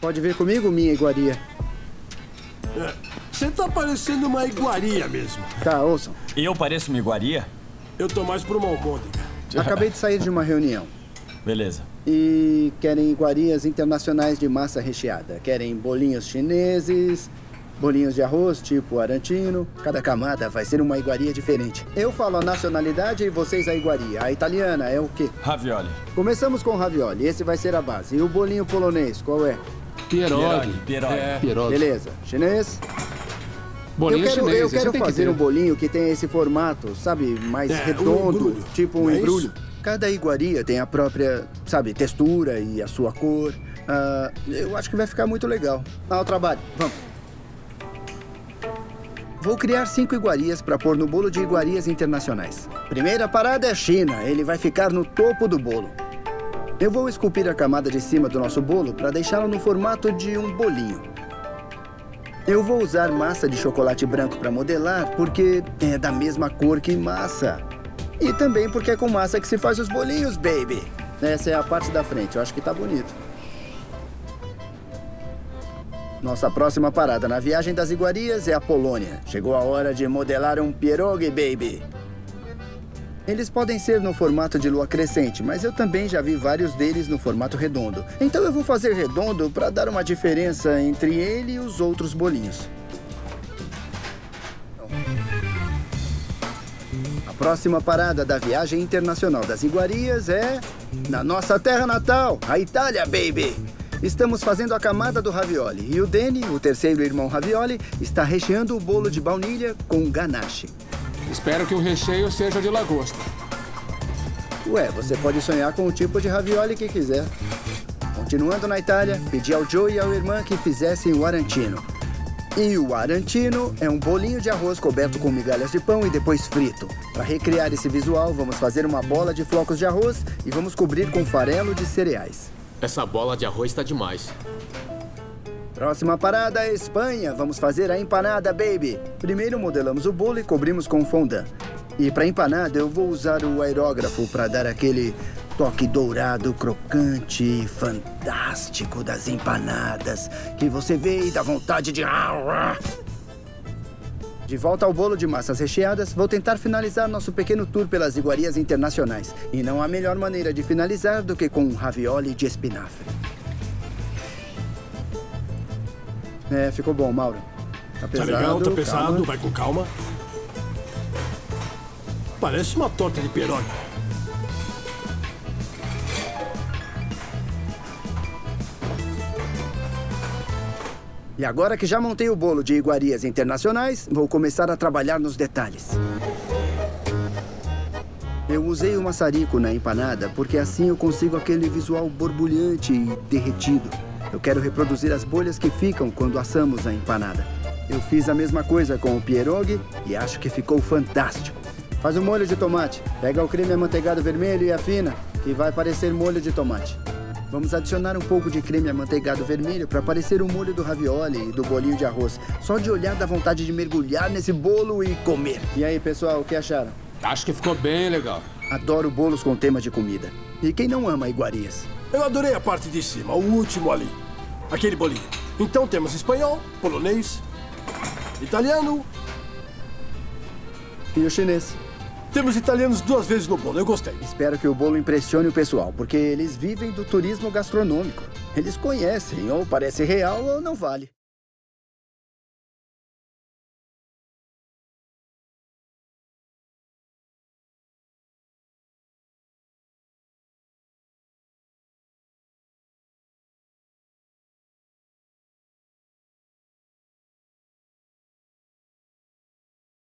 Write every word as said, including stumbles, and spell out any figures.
Pode vir comigo, minha iguaria. É, você tá parecendo uma iguaria mesmo. Tá, ouçam. E eu pareço uma iguaria? Eu tô mais pra uma almôndega. Acabei de sair de uma reunião. Beleza. E querem iguarias internacionais de massa recheada. Querem bolinhos chineses, bolinhos de arroz tipo arantino. Cada camada vai ser uma iguaria diferente. Eu falo a nacionalidade e vocês a iguaria. A italiana é o quê? Ravioli. Começamos com ravioli. Esse vai ser a base. E o bolinho polonês, qual é? Pierogi. Pierogi. É. Pierogi. Beleza. Chinês? Bolinho eu quero, chinês. eu esse quero tem que fazer ter. um bolinho que tenha esse formato, sabe, mais É, um redondo, embrulho. tipo um Não é embrulho. isso? Cada iguaria tem a própria, sabe, textura e a sua cor. Ah, eu acho que vai ficar muito legal. Ao trabalho, vamos. Vou criar cinco iguarias para pôr no bolo de iguarias internacionais. Primeira parada é China, ele vai ficar no topo do bolo. Eu vou esculpir a camada de cima do nosso bolo para deixá-lo no formato de um bolinho. Eu vou usar massa de chocolate branco para modelar, porque é da mesma cor que massa. E também porque é com massa que se faz os bolinhos, baby. Essa é a parte da frente, eu acho que tá bonito. Nossa próxima parada na viagem das iguarias é a Polônia. Chegou a hora de modelar um pierogi, baby. Eles podem ser no formato de lua crescente, mas eu também já vi vários deles no formato redondo. Então eu vou fazer redondo para dar uma diferença entre ele e os outros bolinhos. A próxima parada da viagem internacional das iguarias é na nossa terra natal, a Itália, baby! Estamos fazendo a camada do ravioli e o Danny, o terceiro irmão ravioli, está recheando o bolo de baunilha com ganache. Espero que o recheio seja de lagosta. Ué, você pode sonhar com o tipo de ravioli que quiser. Continuando na Itália, pedi ao Joe e ao irmão que fizessem o arantino. E o arantino é um bolinho de arroz coberto com migalhas de pão e depois frito. Para recriar esse visual, vamos fazer uma bola de flocos de arroz e vamos cobrir com farelo de cereais. Essa bola de arroz tá demais. Próxima parada é Espanha. Vamos fazer a empanada, baby. Primeiro modelamos o bolo e cobrimos com fondant. E para empanada eu vou usar o aerógrafo para dar aquele toque dourado, crocante e fantástico das empanadas que você vê e dá vontade de... De volta ao bolo de massas recheadas, vou tentar finalizar nosso pequeno tour pelas iguarias internacionais. E não há melhor maneira de finalizar do que com um ravioli de espinafre. É, ficou bom, Mauro. Tá pesado, Tá legal, tá pesado, calma. vai com calma. Parece uma torta de pierogi. E agora que já montei o bolo de iguarias internacionais, vou começar a trabalhar nos detalhes. Eu usei o maçarico na empanada porque assim eu consigo aquele visual borbulhante e derretido. Eu quero reproduzir as bolhas que ficam quando assamos a empanada. Eu fiz a mesma coisa com o pierogi e acho que ficou fantástico. Faz um molho de tomate. Pega o creme amanteigado vermelho e afina, que vai parecer molho de tomate. Vamos adicionar um pouco de creme amanteigado vermelho para parecer o molho do ravioli e do bolinho de arroz. Só de olhar dá vontade de mergulhar nesse bolo e comer. E aí, pessoal, o que acharam? Acho que ficou bem legal. Adoro bolos com tema de comida. E quem não ama iguarias? Eu adorei a parte de cima, o último ali. Aquele bolinho. Então temos espanhol, polonês, italiano. E o chinês? Temos italianos duas vezes no bolo, eu gostei. Espero que o bolo impressione o pessoal, porque eles vivem do turismo gastronômico. Eles conhecem, ou parece real ou não vale.